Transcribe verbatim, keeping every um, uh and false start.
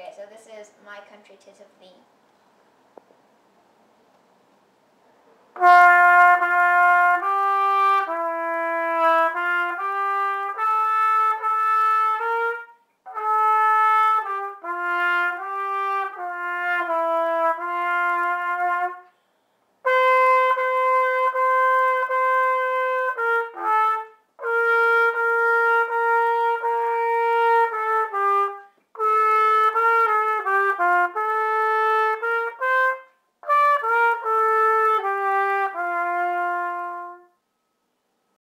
Okay, so this is My Country 'Tis of Thee.